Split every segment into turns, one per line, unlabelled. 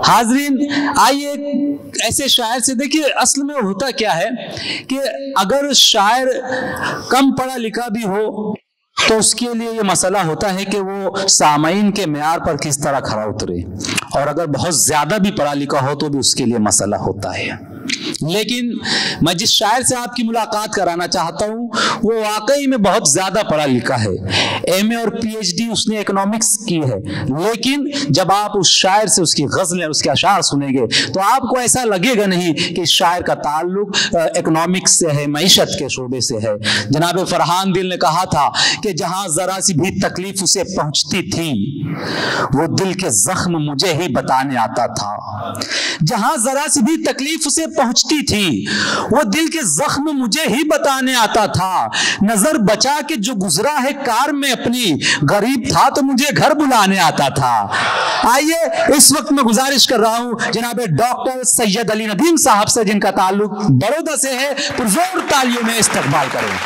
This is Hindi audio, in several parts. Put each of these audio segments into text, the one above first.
हाजरीन, आइए ऐसे शायर से देखिए, असल में होता क्या है कि अगर शायर कम पढ़ा लिखा भी हो तो उसके लिए ये मसला होता है कि वो सामाइन के मेयार पर किस तरह खरा उतरे, और अगर बहुत ज्यादा भी पढ़ा लिखा हो तो भी उसके लिए मसला होता है। लेकिन मैं जिस शायर से आपकी मुलाकात कराना चाहता हूँ वो वाकई में बहुत ज्यादा पढ़ा लिखा है, एमए और पीएचडी उसने इकोनॉमिक्स की है, लेकिन जब आप उस शायर से उसकी गजलें, उसके अशार सुनेंगे तो आपको ऐसा लगेगा नहीं कि शायर का ताल्लुक इकोनॉमिक्स से है, मईशत के शोबे से है। जनाब फरहान दिल ने कहा था कि जहां जरा सी भी तकलीफ उसे पहुंचती थी वो दिल के जख्म मुझे ही बताने आता था। जहां जरा सी भी तकलीफ उसे पहुंचती थी वो दिल के जख्म मुझे ही बताने आता था। नजर बचा के जो गुजरा है कार में अपनी, गरीब था तो मुझे घर बुलाने आता था। आइए इस वक्त मैं गुजारिश कर रहा हूं जनाब डॉक्टर सैयद अली नदीम साहब से, जिनका ताल्लुक बड़ौदा से है, पुरजोर तालियों में इस्तकबाल करें।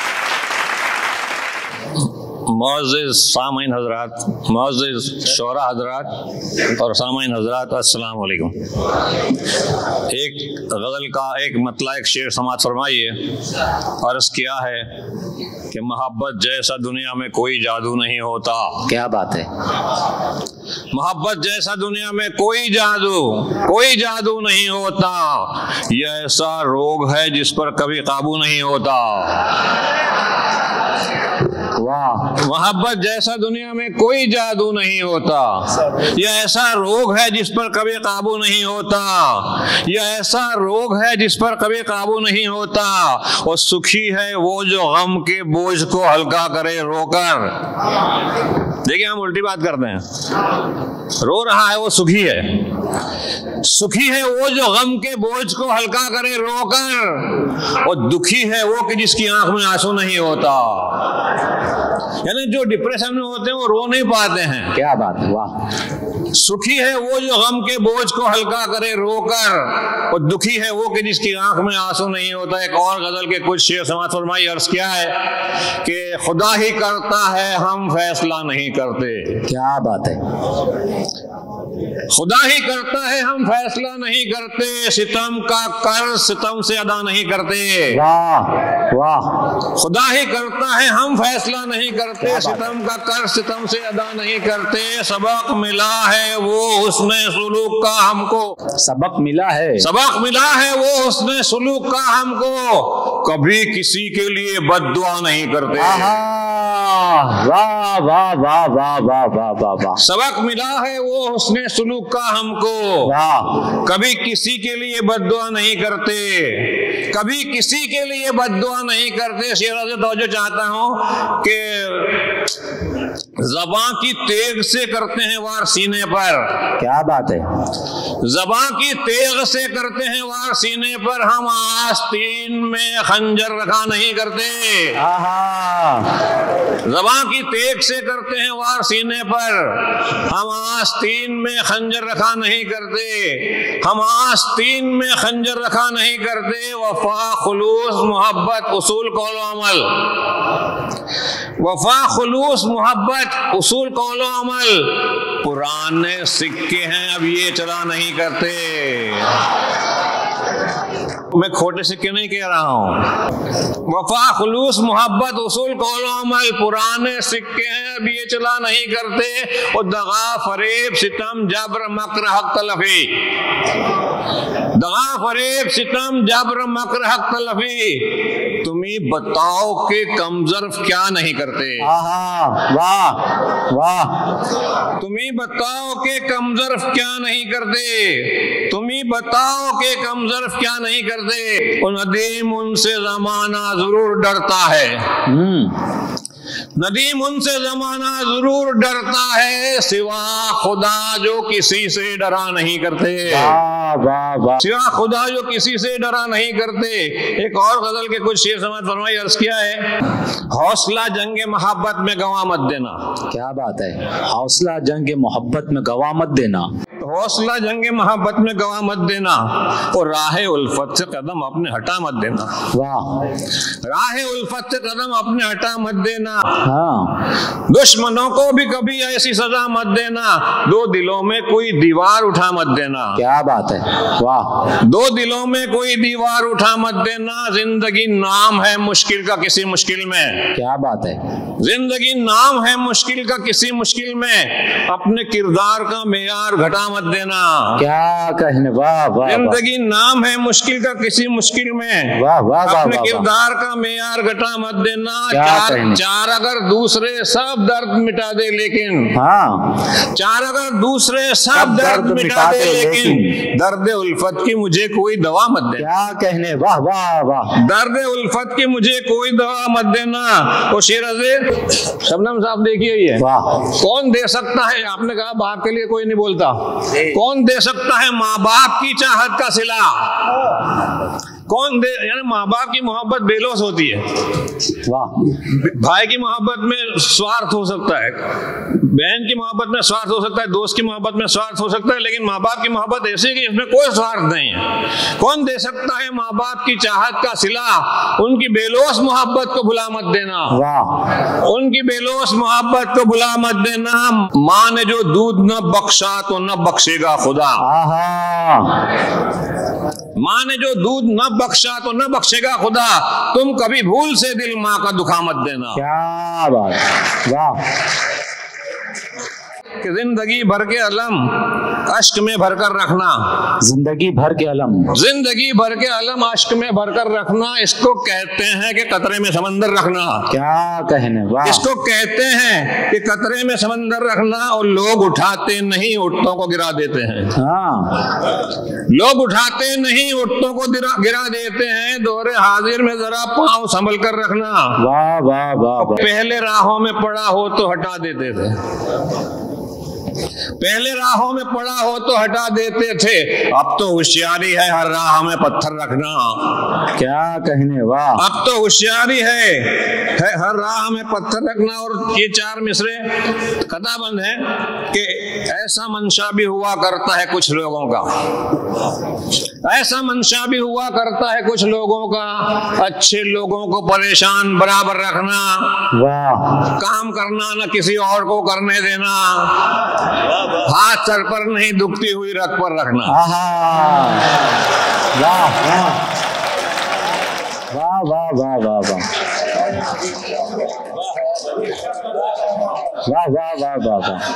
मुअज़्ज़िज़ सामीन हज़रात, मुअज़्ज़िज़ शोरा हज़रात और सामीन हज़रात, अस्सलाम वालेकुम। एक गज़ल का एक मतला, एक शेर समाअत फरमाइए। अर्ज़ किया है कि मोहब्बत जैसा दुनिया में कोई जादू नहीं होता।
क्या बात है।
मोहब्बत जैसा दुनिया में कोई जादू नहीं होता। यह ऐसा रोग है जिस पर कभी काबू नहीं होता।
वाह।
मोहब्बत जैसा दुनिया में कोई जादू नहीं होता। यह ऐसा रोग है जिस पर कभी काबू नहीं होता। यह ऐसा रोग है जिस पर कभी काबू नहीं होता। और सुखी है वो जो गम के बोझ को हल्का करे रोकर। देखिए हम उल्टी बात करते हैं। रो रहा है वो सुखी है। सुखी है वो जो गम के बोझ को हल्का करे रोकर। और दुखी है वो कि जिसकी आंख में आंसू नहीं होता। यानी जो डिप्रेशन में होते हैं वो रो नहीं पाते हैं।
क्या बात है। वाह।
सुखी है वो जो गम के बोझ को हल्का करे रोकर। और दुखी है वो कि जिसकी आंख में आंसू नहीं होता। एक और गजल के कुछ शेर समाअत फरमाई। अर्ज क्या है कि खुदा ही करता है हम फैसला नहीं करते।
क्या बात है।
खुदा ही करता है हम फैसला नहीं करते। सितम का कर सितम से अदा नहीं करते।
वाह वाह।
खुदा ही करता है हम फैसला नहीं करते। सितम का कर सितम से अदा नहीं करते। सबक मिला है वो हुस्ने सुलूक का हमको।
सबक मिला है
वो हुस्ने सुलूक का हमको। कभी किसी के लिए बद्दुआ नहीं करते।
वाह वाह वाह वाह वाह वाह वाह वाह।
सबक मिला है वो हुस्ने सुलूक का हमको।
वाह।
कभी किसी के लिए बद्दुआ नहीं करते। कभी किसी के लिए बद्दुआ नहीं करते। शेरों से तवज्जो चाहता हूं कि ज़बां की तेग से करते हैं वार सीने पर।
क्या बात है।
ज़बां की तेग से करते हैं वार सीने पर। हम आस्तीन में खंजर रखा नहीं करते। ज़बां की तेग से करते हैं वार सीने पर। हम आस्तीन में खंजर रखा नहीं करते। हम आस्तीन में खंजर रखा नहीं करते। वफा खुलूस मोहब्बत उसूल कौल अमल। वफा खुलूस मोहब्बत उसूल कौल अमल। पुराने सिक्के हैं अब ये चला नहीं करते। मैं खोटे सिक्के नहीं कह रहा हूं। वफा खुलूस मोहब्बत उसूल कौल अमल। पुराने सिक्के हैं अब ये चला नहीं करते। और दगा फरेब सितम जब्र मक्र हक तलफी। दगा फरेब सितम जब्र मक्र हक तलफी। तुम्ही बताओ कि कमजर्फ क्या नहीं करते।
वाह वाह।
तुम्ही बताओ कि कमजर्फ क्या नहीं करते। तुम्ही बताओ कि कमजर्फ क्या नहीं करते। नदीम उनसे जमाना जरूर डरता है। नदीम उनसे जमाना जरूर डरता है। सिवा खुदा जो किसी से डरा नहीं करते। सिवा खुदा जो किसी से डरा नहीं करते। एक और गजल के कुछ शेर समाअत फरमाई। अर्ज किया है हौसला जंगे मोहब्बत में गवा मत देना।
क्या बात है। हौसला जंगे मोहब्बत में गवा मत देना।
तो हौसला जंगे मोहब्बत में गवा मत देना और राह उल्फत से कदम अपने हटा मत देना।
वाह,
राह उल्फत से कदम अपने हटा मत देना।
हाँ,
दुश्मनों को भी कभी ऐसी सजा मत देना, दो दिलों में कोई दीवार उठा मत देना।
क्या बात है, वाह,
दो दिलों में कोई दीवार उठा मत देना। जिंदगी नाम है मुश्किल का किसी मुश्किल में।
क्या बात है,
जिंदगी नाम है मुश्किल का किसी मुश्किल में, अपने किरदार का मेयार घटा मत देना।
क्या कहने, वाह वाह,
जिंदगी नाम है मुश्किल का किसी मुश्किल में,
वाह वाह वाह,
अपने किरदार का मेयार घटा मत देना।
क्या कहने?
चार अगर दूसरे सब दर्द मिटा दे लेकिन,
हाँ,
चार अगर दूसरे सब दर्द मिटा दे लेकिन, दर्द उल्फत की मुझे कोई दवा मत देना।
क्या कहने, वाह वाह वाह,
दर्द उल्फत की मुझे कोई दवा मत देना। और शेराज़े शबनम साहब देखिए, ये
वाह,
कौन दे सकता है, आपने कहा बाप के लिए कोई नहीं बोलता, कौन दे सकता है माँ बाप की चाहत का सिला? कौन दे, यानी माँ बाप की मोहब्बत बेलोस होती है।
वाह,
भाई की मोहब्बत में स्वार्थ हो सकता है, बहन की मोहब्बत में स्वार्थ हो सकता है, दोस्त की मोहब्बत में स्वार्थ हो सकता है, लेकिन माँ बाप की मोहब्बत ऐसी है कि इसमें कोई स्वार्थ नहीं है। कौन दे सकता है माँ बाप की चाहत का सिला? उनकी बेलोस मोहब्बत को भुला मत देना।
वाह,
उनकी बेलोस मोहब्बत को भुला मत देना। माँ ने जो दूध न बख्शा तो न बख्शेगा खुदा।
आहा,
माँ ने जो दूध न बख्शा तो न बख्शेगा खुदा। तुम कभी भूल से दिल माँ का दुखा मत देना।
क्या बात, वाह,
कि जिंदगी भर के अलम अश्क में भरकर रखना।
जिंदगी भर के अलम,
जिंदगी भर के अलम अश्क में भरकर रखना, इसको कहते हैं कि कतरे में समंदर रखना।
क्या कहने, वाह,
इसको कहते हैं कि कतरे में समंदर रखना। और लोग उठाते नहीं, उठतों को गिरा देते हैं।
हाँ,
लोग उठाते नहीं, उठतों को गिरा देते हैं। दोहरे हाजिर में जरा पांव संभल कर रखना।
वाह वाह वाह,
पहले राहों में पड़ा हो तो हटा देते थे, पहले राहों में पड़ा हो तो हटा देते थे। अब तो होशियारी है हर राह में पत्थर रखना।
क्या कहने, वाह,
अब तो होशियारी है हर राह में पत्थर रखना। और ये चार मिसरे कथाबंद है कि ऐसा मंशा भी हुआ करता है कुछ लोगों का, ऐसा मंशा भी हुआ करता है कुछ लोगों का, अच्छे लोगों को परेशान बराबर रखना।
वाह,
काम करना न किसी और को करने देना, हाथ सर पर नहीं दुखती हुई रख पर रखना।
आहा, वाह वाह वाह वाह वाह वाह वाह वाह वाह वाह वाह।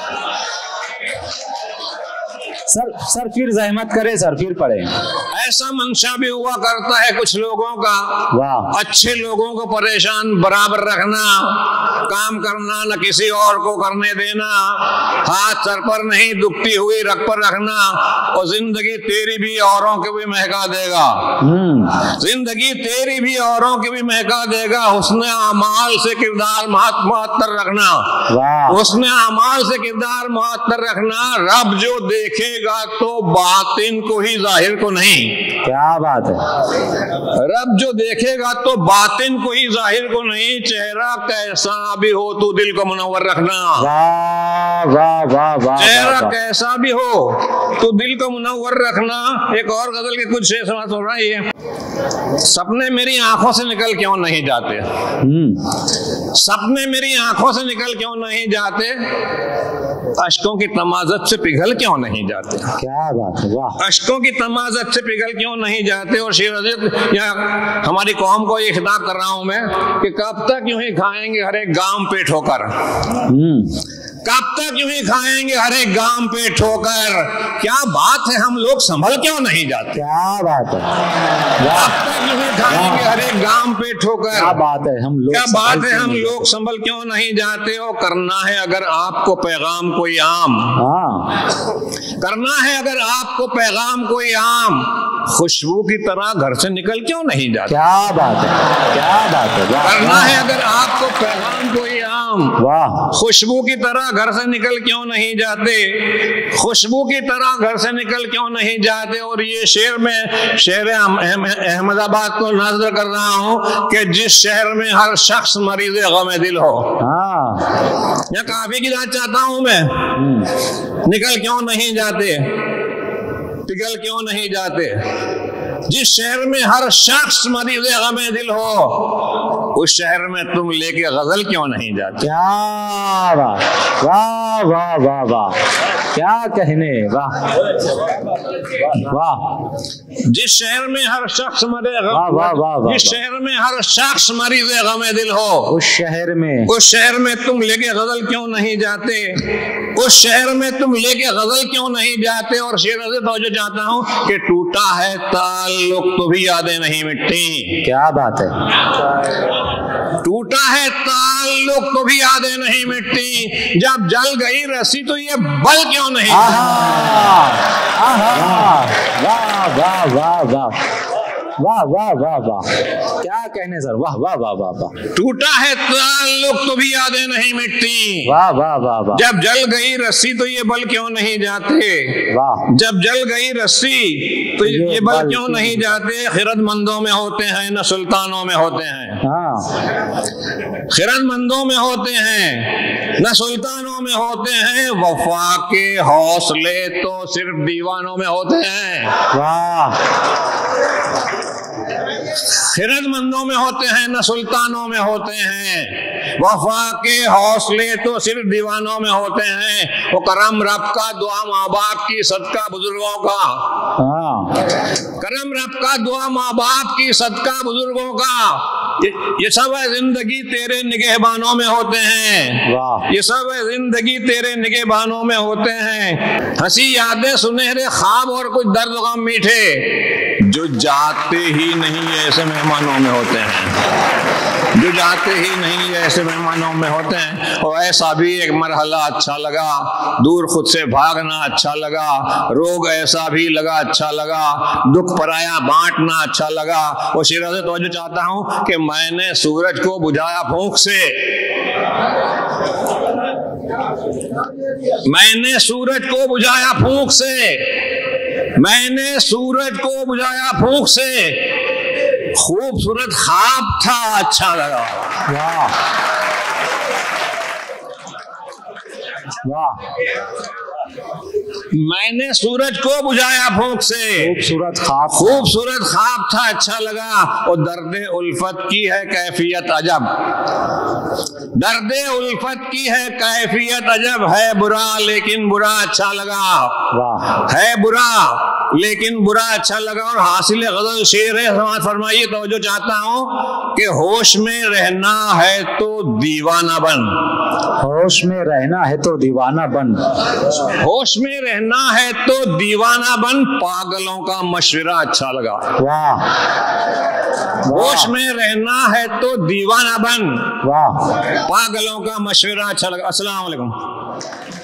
सर फिर जहमत करे सर, फिर पढ़े।
ऐसा मंशा भी हुआ करता है कुछ लोगों का,
वाह,
अच्छे लोगों को परेशान बराबर रखना, काम करना न किसी और को करने देना, हाथ सर पर नहीं दुखती हुई रख पर रखना। और जिंदगी तेरी भी औरों के भी महका देगा, जिंदगी तेरी भी औरों के भी महका देगा। हुस्न अमाल से किरदार मुअत्तर रखना, हुस्न अमाल से किरदार मुअत्तर रखना। रब जो देखेगा तो बातिन को ही जाहिर को नहीं।
क्या बात है,
रब जो देखेगा तो बातिन को ही जाहिर को नहीं। चेहरा कैसा भी हो तो दिल को मुनव्वर रखना।
वाह वाह वाह वाह,
चेहरा कैसा भी हो तो दिल को मुनव्वर रखना। एक और गजल के कुछ शेर समाप्त हो रहा है ये। सपने मेरी आंखों से निकल क्यों नहीं जाते, सपने मेरी आंखों से निकल क्यों नहीं जाते, अश्कों की तमाज़त से पिघल क्यों नहीं जाते।
क्या बात है, वाह,
अश्कों की तमाज़त से पिघल क्यों नहीं जाते। और शेर अजीत यहाँ हमारी कौम को ये खिताब कर रहा हूं मैं कि कब तक यूं ही खाएंगे हर एक गांव पे ठोकर, कब तक यूं ही खाएंगे हर एक गांव पे ठोकर। क्या बात है हम लोग संभल क्यों नहीं जाते।
क्या बात है,
कब तक यूं ही खाएंगे हर एक गांव पे ठोकर।
क्या बात है, हम लोग,
क्या बात है हम लोग संभल क्यों नहीं जाते। और करना है अगर आपको पैगाम कोई आम, करना है अगर आपको पैगाम कोई आम, खुशबू की तरह घर से निकल क्यों नहीं जाते।
क्या बात है, क्या बात है,
करना है अगर आपको पैगाम कोई आम, गुलाम,
वाह,
खुशबू की तरह घर से निकल क्यों नहीं जाते, खुशबू की तरह घर से निकल क्यों नहीं जाते। और ये शेर में शहर अहमदाबाद को नजर कर रहा हूँ कि जिस शहर में हर शख्स मरीज गम दिल हो, या काफी की बात चाहता हूं मैं, निकल क्यों नहीं जाते, पिघल क्यों नहीं जाते। जिस शहर में हर शख्स मरीज गम दिल हो, उस शहर में तुम लेके गजल क्यों नहीं जाते।
क्या बात, वाह वाह वाह वाह, क्या कहने, वाह वाह।
जिस शहर में हर शख्स मरे
वाह वाह वाह,
जिस शहर में हर शख्स मरीज गम दिल हो,
उस शहर में
तुम लेके गजल क्यों नहीं जाते, उस शहर में तुम लेके गजल क्यों नहीं जाते। और शेर से तवज्जो चाहता हूँ कि टूटा है ताल्लुक तो भी यादें नहीं मिटती।
क्या बात है,
टूटा है ताल्लुक तो भी यादें नहीं मिटती, जब जल गई रस्सी तो ये बल क्यों नहीं।
वाह वाह वाह वाह वाह वाह वाह वाह, क्या कहने सर, वाह वाह वाह वाह वाह।
टूटा है ताल्लुक तो भी यादें नहीं मिटती,
वाह वाह वाह वाह।
जब जल गई रस्सी तो ये बल क्यों नहीं जाते,
वाह,
जब जल गई रस्सी तो ये बल क्यों नहीं जाते। खिरदमंदों में होते हैं न सुल्तानों में होते हैं, खिरदमंदों में होते हैं न सुल्तानों में होते हैं, वफा के हौसले तो सिर्फ दीवानों में होते हैं।
वाह,
खिरदमंदों में होते हैं न सुल्तानों में होते हैं, वफा के हौसले तो सिर्फ दीवानों में होते हैं। वो करम रब का, दुआ माँ बाप की, सदका बुजुर्गों का, करम रब का, दुआ माँ बाप की, सदका बुजुर्गों का, ये सब है जिंदगी तेरे निगहबानों में होते हैं, ये सब है जिंदगी तेरे निगहबानों में होते हैं। हंसी यादें, सुनहरे ख्वाब और कुछ दर्द गम मीठे, जो जाते ही नहीं ऐसे मेहमानों में होते हैं, जो जाते ही नहीं ऐसे मेहमानों में होते हैं। और ऐसा भी एक मरहला अच्छा लगा, दूर खुद से भागना अच्छा लगा, रोग ऐसा भी लगा अच्छा लगा, दुख पराया बांटना अच्छा लगा। और शेरा से तवज्जो चाहता हूं कि मैंने सूरज को बुझाया फूंक से, मैंने सूरज को बुझाया फूंक से, मैंने सूरज को बुझाया फूंक से, खूबसूरत ख्वाब था अच्छा लगा।
वाह वाह,
मैंने सूरज को बुझाया फूंक से,
खूबसूरत
ख्वाब था अच्छा लगा। और दर्द उल्फत की है कैफियत अजब, दर्द उल्फत की है कैफियत अजब, है बुरा लेकिन बुरा अच्छा लगा।
वाह,
है बुरा लेकिन बुरा अच्छा लगा। और हासिल गजल शेर है, समाज फरमाइए, तवज्जो चाहता हूँ कि होश में रहना है तो दीवाना बन,
होश में रहना है तो दीवाना बन,
होश में रहना है तो दीवाना बन, पागलों का मशवरा अच्छा लगा।
वाह,
होश में रहना है तो दीवाना बन,
वाह,
पागलों का मशवरा अच्छा लगा। अस्सलाम वालेकुम।